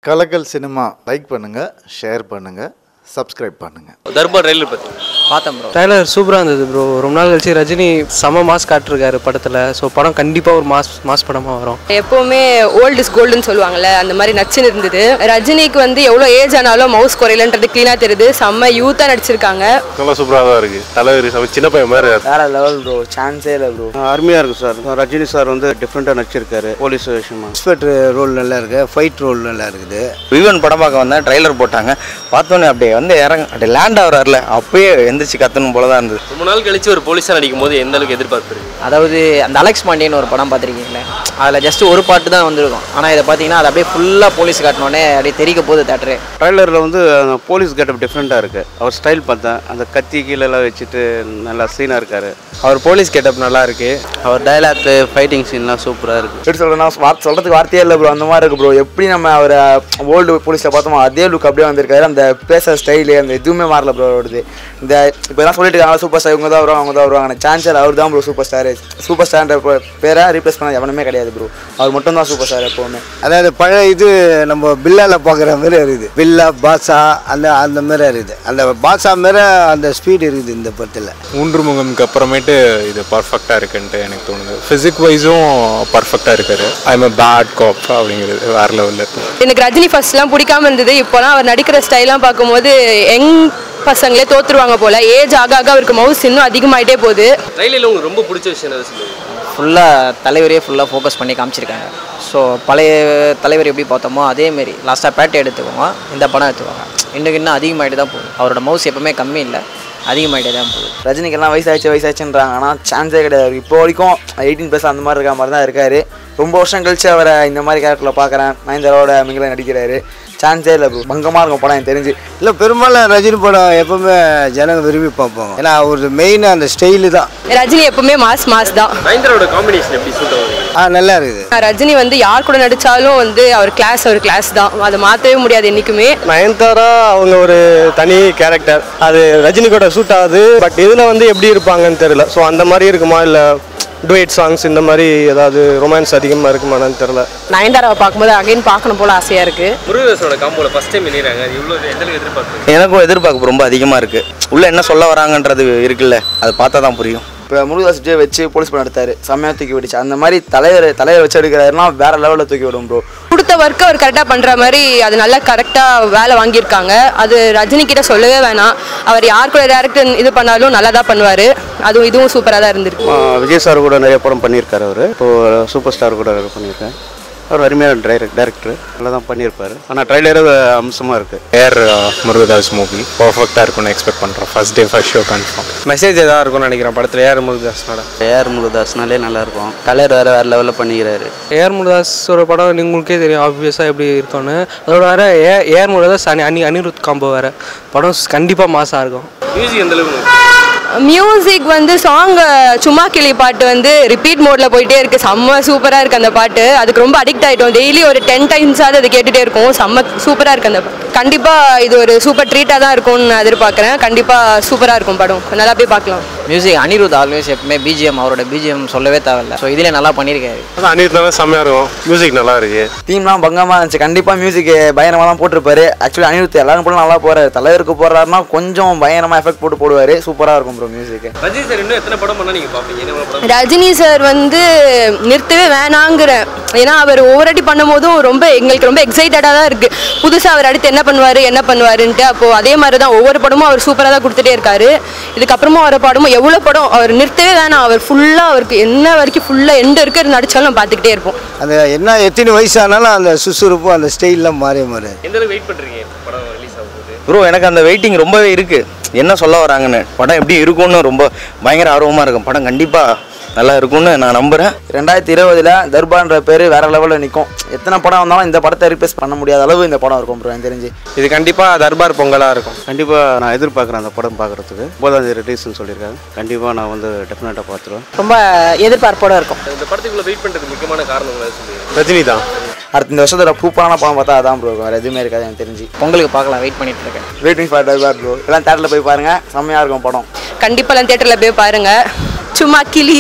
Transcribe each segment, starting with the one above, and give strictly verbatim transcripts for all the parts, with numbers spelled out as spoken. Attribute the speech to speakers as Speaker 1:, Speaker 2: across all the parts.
Speaker 1: கலக்கல் cinema like பண்ணுங்கள், share பண்ணுங்கள், subscribe பண்ணுங்கள்.
Speaker 2: தர்பார் ட்ரைலர் பற்றி
Speaker 3: பார்த்தேன் ப்ரோ.
Speaker 4: ட்ரைலர் சூப்பராக இருந்தது ப்ரோ. ரொம்ப நாள் கழிச்சு ரஜினி செம மாஸ் காட்டிருக்காரு படத்தில். ஸோ படம் கண்டிப்பாக ஒரு மாஸ் மாஸ் படமாக வரும்.
Speaker 5: எப்போவுமே ஓல்டு இஸ் கோல்டுன்னு சொல்லுவாங்கள்ல, அந்த மாதிரி நச்சுன்னு இருந்தது. ரஜினிக்கு வந்து எவ்வளோ ஏஜ் ஆனாலும் மவுஸ் குறையலன்றது க்ளீனாக தெரியுது. செம்ம யூத்தாக நடிச்சிருக்காங்க.
Speaker 6: நல்லா சூப்பராக தான் இருக்குது. தலைவர் சம சின்ன பையன் மாதிரி
Speaker 3: வேற லெவல் ப்ரோ. சான்ஸே இல்லை ப்ரோ.
Speaker 7: அருமையாக இருக்குது சார். ரஜினி சார் வந்து டிஃப்ரெண்ட்டாக நடிச்சிருக்காரு. போலீஸ் விஷயமா எக்ஸ்பர்ட் ரோல் நல்லா இருக்குது. ஃபைட் ரோல் நல்லா இருக்குது.
Speaker 3: விவன் படம் பார்க்க வந்தேன், ட்ரைலர் போட்டாங்க. பார்த்தோன்னே அப்படியே வந்து இறங்க அப்படியே லேண்ட் ஆகிறார்ல, அப்பயே எந்திரிச்சு கத்தணும் போல தான் இருந்தது.
Speaker 2: ரொம்ப நாள் கழிச்சு ஒரு போலீஸாக நடிக்கும் போது எந்த அளவுக்கு எதிர்பார்ப்பு இருக்குது?
Speaker 3: அதாவது அந்த அலெக்ஸ் பாண்டியன் ஒரு படம் பார்த்துருக்கீங்களே, அதில் ஜஸ்ட் ஒரு பாட்டு தான் வந்திருக்கும். ஆனால் இதை பார்த்தீங்கன்னா அது அப்படியே ஃபுல்லாக போலீஸ் காட்டினோடனே அப்படியே தெரிக்க போகுது தேட்டரு.
Speaker 7: ட்ரைலரில் வந்து போலீஸ் கெட்டப் டிஃப்ரெண்ட்டாக இருக்குது. அவர் ஸ்டைல் பார்த்தேன், அந்த கத்தி கீழெல்லாம் வச்சுட்டு நல்லா சீனாக இருக்கார்.
Speaker 4: அவர் போலீஸ் கெட்டப் நல்லா இருக்கு.
Speaker 7: அவர் டைலாக் ஃபைட்டிங் சீன்லாம் சூப்பராக இருக்குது.
Speaker 3: எப்படி சொல்கிறேன்னா வார்த்தை சொல்கிறதுக்கு வார்த்தையே இல்லை ப்ரோ. அந்த மாதிரி இருக்குது ப்ரோ. எப்படி நம்ம அவரை ஓல்டு போலீஸில் பார்த்தோமோ அதே லுக் அப்படியே வந்திருக்காரு. அந்த பேசுகிற ஸ்டைலு அந்த எதுவுமே மாறல ப்ரோ அவருது. இந்த இப்போ எல்லாம் சொல்லிட்டு இருக்காங்க சூப்பர் ஸ்டார் இவங்க தான் வருவாங்க அவங்க தான் வருவாங்க. சான்சர் அவர் தான் ப்ரோ சூப்பர் ஸ்டார். சூப்பர் ஸ்டார்ன்ற பேரை ரீப்ளேஸ் பண்ண எவனுமே கிடையாது ப்ரோ. அவர் மட்டும் தான் சூப்பர் ஸ்டார் எப்போவுமே.
Speaker 8: அதாவது பழைய இது நம்ம பில்லாவில் பார்க்குற மாதிரி இருக்குது. பில்லா பாட்ஷா அந்த அந்த மாதிரி இருக்குது. அந்த பாட்ஷா மாரி அந்த ஸ்பீட் இருக்குது இந்த படத்தில்.
Speaker 6: மூன்று முகமுக்கு அப்புறமேட்டு இது பர்ஃபெக்டாக இருக்குன்ட்டு எனக்கு தோணுது. ஃபிசிக் வைஸும் பர்ஃபெக்டாக இருக்காரு. ஐ எம் அ பேட் காப் அப்படிங்கிறது வேற லெவலில் இருக்குது.
Speaker 5: எனக்கு ரஜினி ஃபர்ஸ்ட்லாம் பிடிக்காம இருந்தது. இப்போலாம் அவர் நடிக்கிற ஸ்டைலாம் பார்க்கும்போது யங் பசங்களே தோற்றுருவாங்க போல். ஏஜ் ஆக ஆக அவருக்கு மவுஸ் இன்னும் அதிகமாகிட்டே போகுது.
Speaker 2: ட்ரைலரில் உங்களுக்கு ரொம்ப பிடிச்ச விஷயம் என்ன சொல்லுங்கள்?
Speaker 3: ஃபுல்லாக தலைவரையே ஃபுல்லாக ஃபோக்கஸ் பண்ணி காமிச்சிருக்காங்க. ஸோ பழைய தலைவர் எப்படி பார்த்தோமோ அதேமாரி லாஸ்ட்டாக பேட்டை எடுத்துக்கோங்க, இந்த படம் எடுத்துக்கோங்க. இன்னும் இன்னும் அதிகமாகிட்டு தான் போகுது. அவரோட மவுஸ் எப்பவுமே கம்மி இல்லை, அதிகமாகிட்டே தான் போகுது. ரஜினிக்கெல்லாம் வயசாச்சு வயசாச்சுன்றாங்க, ஆனால் சான்ஸே கிடையாது. இப்போ வரைக்கும் எயிட்டீன் ப்ளஸ் அந்த மாதிரி இருக்க மாதிரி தான் இருக்கார். ரொம்ப வருஷம் கழிச்சு அவரை இந்த மாதிரி கேரக்டரில் பார்க்குறேன். நயன்தாராவோட மிங்கில நடிக்கிறாரு. சான்ஸே இல்லை ப்ரோ. பங்கமாக இருக்கும் படம் எனக்கு தெரிஞ்சு.
Speaker 8: இல்லை பெரும்பாலும் ரஜினி படம் எப்பவுமே ஜனங்க விரும்பி பார்ப்பாங்க. ஏன்னா ஒரு மெயின் அந்த ஸ்டைலு தான்.
Speaker 5: ரஜினி எப்பவுமே மாஸ் மாஸ் தான்.
Speaker 2: நயன்தாராவோட காம்பினேஷன் எப்படி சூட் ஆகுது?
Speaker 8: ஆ நல்லா இருக்குது.
Speaker 5: ரஜினி வந்து யார் கூட நடித்தாலும் வந்து அவர் கிளாஸ் அவர் கிளாஸ் தான். அதை மாற்றவே முடியாது என்றைக்குமே.
Speaker 4: நயன்தாரா அவங்க ஒரு தனி கேரக்டர். அது ரஜினி கூட சூட் ஆகுது. பட் இதில் வந்து எப்படி இருப்பாங்கன்னு தெரியல. ஸோ அந்த மாதிரி இருக்குமா இல்லை டுவேட் சாங்ஸ் இந்த மாதிரி ஏதாவது ரொமான்ஸ் அதிகமாக இருக்குமான்னு தெரியல.
Speaker 5: நயன்தாராவை பார்க்கும்போது அகைன் பார்க்கணும் போல ஆசையாக இருக்குது.
Speaker 2: முருகதாஸோட காம்போல ஃபர்ஸ்ட் டைம் இணைகிறாங்க. அது இவ்வளோ எந்த அளவுக்கு எதிர்பார்ப்பு?
Speaker 3: எனக்கும் எதிர்பார்ப்பு ரொம்ப அதிகமாக இருக்குது. உள்ளே என்ன சொல்ல வராங்கன்றது இருக்குல்ல, அது பார்த்தா தான் புரியும். இப்போ முருகதாஸ் விஜய் வச்சு போலீஸ் படம் எடுத்தார், செம்மையாக தூக்கி விடுச்சு. அந்த மாதிரி தலைவர் தலைவர் வச்சு எடுக்கிறாருன்னா வேறு லெவலில் தூக்கி விடும் ப்ரோ.
Speaker 5: கொடுத்த ஒர்க்கு அவர் கரெக்டாக பண்ணுற மாதிரி அது நல்லா கரெக்டாக வேலை வாங்கியிருக்காங்க. அது ரஜினி கிட்ட சொல்லவே வேணாம். அவர் யார் கூட டேரக்டர் இது பண்ணாலும் நல்லா தான் பண்ணுவார். அதுவும் இதுவும் சூப்பராக தான் இருந்திருக்கு.
Speaker 7: விஜய் சார் கூட நிறைய படம் பண்ணியிருக்காரு. அவர் இப்போது சூப்பர் ஸ்டார் கூட பண்ணியிருக்கேன். அவர் அருமையான டைரக்ட் டேரக்டர் நல்லா தான் பண்ணியிருப்பார். ஆனால் ட்ரைலரு அம்சமாக இருக்குது.
Speaker 6: ஏர் முருகதாஸ் மூவி பர்ஃபெக்டாக இருக்கும்னு எக்ஸ்பெக்ட் பண்ணுறேன். First day first show confirm.
Speaker 4: Message எதாவது இருக்கும்னு நினைக்கிறேன் படத்தில். ஏஆர் முருகதாஸ்னால
Speaker 7: ஏஆர் முருகதாஸ்னாலே நல்லாயிருக்கும். கலர் வேறு வேறு லெவலில் பண்ணிக்கிறாரு.
Speaker 4: ஏஆர் முருகதாஸோட படம் உங்களுக்கே தெரியும் ஆப்வியஸாக எப்படி இருக்கும்னு. அதோட வேறு ஏ ஏஆர் முருகதாஸ் அனி அனி அனிருத் காம்போ வேறு. படம் கண்டிப்பாக மாசாக இருக்கும்.
Speaker 2: மியூசிக் எந்த அளவுக்கு?
Speaker 5: மியூசிக் வந்து சாங் சும்மா கிளி பாட்டு வந்து ரிப்பீட் மோடில் போயிட்டே இருக்குது. செம்ம சூப்பராக இருக்குது அந்த பாட்டு. அதுக்கு ரொம்ப அடிக்ட் ஆகிட்டோம். டெய்லி ஒரு டென் டைம்ஸாவது அது கேட்டுகிட்டே இருக்கும். செம்ம சூப்பராக இருக்குது அந்த பாட்டு. கண்டிப்பாக இது ஒரு சூப்பர் ட்ரீட்டாக தான் இருக்கும்னு நான் எதிர்பார்க்குறேன். கண்டிப்பாக சூப்பராக இருக்கும் படம். நல்லா போய் பார்க்கலாம்.
Speaker 3: மியூசிக் அனிருத் ஆல்வேஸ் எப்பவுமே பிஜிஎம் அவரோட பிஜிஎம் சொல்லவே தேவையில்லை. ஸோ இதில் நல்லா பண்ணியிருக்காரு.
Speaker 6: அனிருத்னால செம்மையாக இருக்கும். மியூசிக் நல்லா இருக்கு.
Speaker 3: தீம்லாம் பங்கமாக இருந்துச்சு. கண்டிப்பாக மியூசிக் பயங்கரமாக தான் போட்டிருப்பாரு. ஆக்சுவலி அனிருத் எல்லாரும் போல நல்லா போகிறாரு. தலைவருக்கு போடுறாருன்னா கொஞ்சம் பயங்கரமாக எஃபெக்ட் போட்டு போடுவார். சூப்பராக இருக்கும் ப்ரோ மியூசிக்.
Speaker 2: ரஜினி சார் இன்னும் எத்தனை படம் பண்ணால் நீங்கள் பார்ப்பீங்க?
Speaker 5: ரஜினி சார் வந்து நிறுத்தவே வேணாங்கிறேன். ஏன்னா அவர் ஒவ்வொரு அடி பண்ணும் போதும் ரொம்ப எங்களுக்கு ரொம்ப எக்ஸைட்டடாக தான் இருக்குது. புதுசாக அவர் அடுத்து என்ன பண்ணுவார் என்ன பண்ணுவாருன்ட்டு. அப்போது அதே மாதிரி தான் ஒவ்வொரு படமும் அவர் சூப்பராக தான் கொடுத்துட்டே இருக்காரு. இதுக்கப்புறமா வர படமும் எவ்வளோ படம் அவர் நிறுத்தவே வேணாம். அவர் ஃபுல்லாக அவருக்கு என்ன வரைக்கும் ஃபுல்லாக எண்டு இருக்க நடிச்சாலும் நம்ம பார்த்துக்கிட்டே இருப்போம்.
Speaker 8: அந்த என்ன எத்தனை வயசானாலும் அந்த சுசுறுப்பும் அந்த ஸ்டைல்லாம் மாறி மாறி.
Speaker 2: எந்த அளவுக்கு வெயிட் பண்ணுறீங்க படம் ரிலீஸ் ஆகும்போது?
Speaker 3: ப்ரோ எனக்கு அந்த வெயிட்டிங் ரொம்பவே இருக்குது. என்ன சொல்ல வராங்கன்னு, படம் எப்படி இருக்கும்னு ரொம்ப பயங்கர ஆர்வமாக இருக்கும். படம் கண்டிப்பாக நல்லா இருக்கும்னு நான் நம்புகிறேன். ரெண்டாயிரத்தி இருபதில் தர்பார்ன்ற பேர் வேறு லெவலில் நிற்கும். எத்தனை படம் வந்தாலும் இந்த படத்தை ரீப்ளேஸ் பண்ண முடியாத அளவு இந்த படம் இருக்கும் ப்ரோ எனக்கு தெரிஞ்சு.
Speaker 4: இது கண்டிப்பாக தர்பார் பொங்கலாக இருக்கும்.
Speaker 7: கண்டிப்பாக நான் எதிர்பார்க்குறேன் அந்த படம் பார்க்குறதுக்கு. ஒன்பதாம் தேதி ரிலீஸ்னு சொல்லியிருக்காங்க. கண்டிப்பாக நான் வந்து டெஃபினட்டாக பார்த்துருவேன்.
Speaker 5: ரொம்ப எதிர்பார்ப்போடு இருக்கும்.
Speaker 2: இந்த படத்துக்குள்ளே வெயிட் பண்ணுறதுக்கு முக்கியமான காரணம் சொல்லுங்கள்.
Speaker 6: ரஜினி தான்.
Speaker 3: அடுத்த இந்த வருஷத்தோட சூப்பரான படம் பார்த்தா அதான் ப்ரோ. வேறு எதுவுமே இருக்காது எனக்கு தெரிஞ்சு. பொங்கலுக்கு பார்க்கலாம். வெயிட் பண்ணிட்டு இருக்கேன். Waiting for Darbar bro. எல்லாம் தேட்டரில் போய் பாருங்கள். செம்மையாக இருக்கும் படம்.
Speaker 5: கண்டிப்பாக எல்லாம் தேட்டரில் போய் பாருங்கள். சும்மா கிளி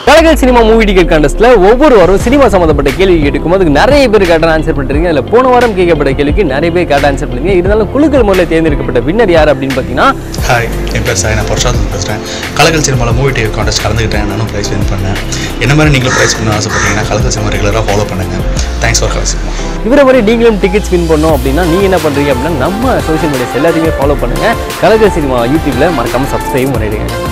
Speaker 2: கலக்கல் சினிமா மூவி டிக்கெட் கான்டெஸ்ட்ல ஒவ்வொரு வாரம் சினிமா சம்மந்தப்பட்ட கேள்வி கேட்டுக்கும் அதுக்கு நிறைய பேர் கரெக்டாக ஆன்சர் பண்ணிருக்கீங்க. அதில் போன வாரம் கேட்கப்பட்ட கேள்விக்கு நிறைய பேர் கரெக்டாக ஆன்சர் பண்ணுங்க. இருந்தாலும் குழுக்கள் முறையில் தேர்ந்தெடுக்கப்பட்ட வின்னர் யார் அப்படின்னு பார்த்தீங்கன்னா,
Speaker 9: ஹாய், என் பேர் சாய், நான் பிரசாத் பேசுகிறேன். கலக்கல் சினிமாவில் மூவி டிக்கெட் கான்டெஸ்ட் கலந்துக்கிட்டேன். நானும் ப்ரைஸ் வின் பண்ணேன். என்ன மாதிரி நீங்களும் ப்ரைஸ் பண்ண ஆசைப்பட்டீங்கன்னா கலக்கல் சினிமா ரெகுலராக ஃபாலோ பண்ணுங்கள். Thanks for Kalakkal cinema.
Speaker 2: இவரை மாதிரி நீங்களும் டிக்கெட்ஸ் வின் பண்ணோம் அப்படின்னா நீங்கள் என்ன பண்ணுறீங்க அப்படின்னா நம்ம சோஷியல் மீடியாஸ் எல்லாத்தையுமே ஃபாலோ பண்ணுங்கள். கலக்கல் சினிமா யூடியூப்பில் மறக்காமல் சப்ஸ்கிரைப் பண்ணிடுங்க.